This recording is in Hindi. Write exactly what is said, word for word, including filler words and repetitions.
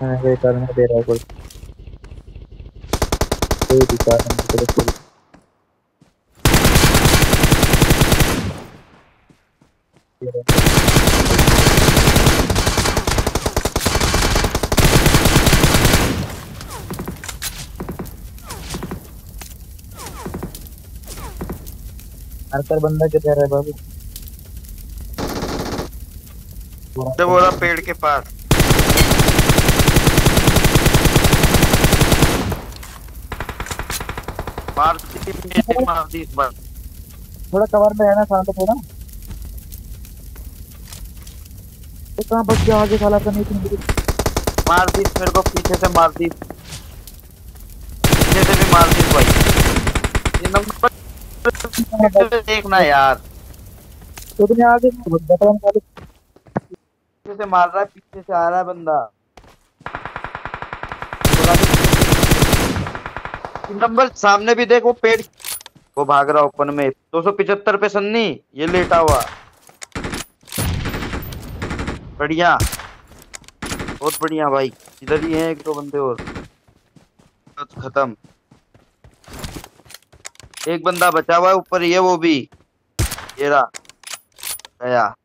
हाँ, ये करने दे रहा है कोई। कोई दिखा रहा है मेरे को तो कोई। दे रहा है कोई। हर कर बंदा किधर है बाबू? पूरा जब बोला बंदा है। पेड़ के पास। मार दी मेरे, मार दी इस बार। थोड़ा कवर में है ना, शांत थोड़ा। ये कहाँ बच गया आगे साला, तो नहीं थी मेरी। मार दी मेरे को, पीछे से मार दी, पीछे से भी मार दी भाई। ये नंबर देखना यार, तो तुम्हें आगे बटन वाले। पीछे से मार रहा है, पीछे से आ रहा है बंदा। थोड़ा भी पीछे से- नंबर सामने भी देख, वो पेड़, वो भाग रहा ओपन में दो सौ पिछहत्तर पे सन्नी। ये लेटा हुआ। बढ़िया, बहुत बढ़िया भाई। इधर ही है एक दो बंदे और। बस खत्म। एक बंदा बचा हुआ है ऊपर ही है, वो भी ये रहा, गया।